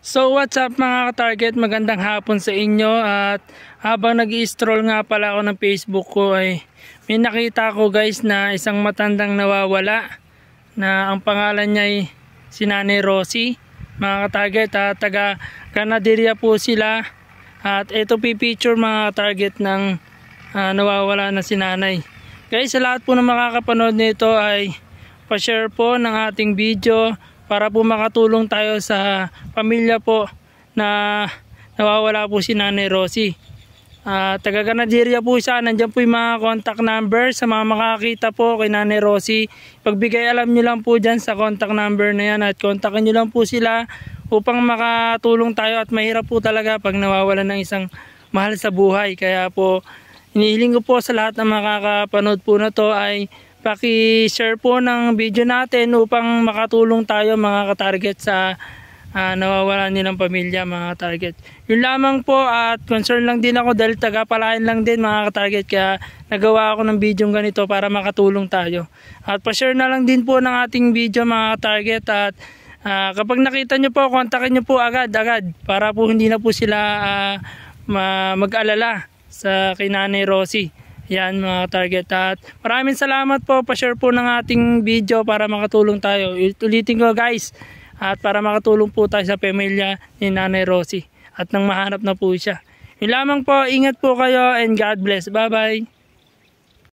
So what's up mga ka-target, magandang hapon sa inyo. At habang nag-i-stroll nga pala ako ng Facebook ko ay may nakita ko guys na isang matandang nawawala na ang pangalan niya ay si Nanay Rosie. Mga ka-target, taga Ganaderia po sila. At ito pipicture mga ka-target ng nawawala na si Nanay. Guys, sa lahat po na makakapanood nito ay pa-share po ng ating video para po makatulong tayo sa pamilya po na nawawala po si Nanay Rosie. Taga Ganaderia po siya. Nandiyan po yung mga contact number sa mga makakita po kay Nanay Rosie. Pagbigay alam nyo lang po dyan sa contact number na yan at kontakin nyo lang po sila upang makatulong tayo. At mahirap po talaga pag nawawala ng isang mahal sa buhay. Kaya po inihiling ko po sa lahat ng makakapanood po na to ay paki-share po ng video natin upang makatulong tayo mga ka-target sa nawawala nilang pamilya mga ka-target. Yun lamang po at concern lang din ako dahil taga-Palayan lang din mga ka-target, kaya nagawa ako ng video ganito para makatulong tayo. At pa-share na lang din po ng ating video mga ka-target at kapag nakita nyo po, kontakin nyo po agad para po hindi na po sila mag-alala sa kay Nanay Rosie. Yan mga target. At maraming salamat po, pa-share po ng ating video para makatulong tayo. Ulitin ko guys, at para makatulong po tayo sa pamilya ni Nanay Rosie at nang mahanap na po siya. Yun lamang po, ingat po kayo and God bless. Bye bye.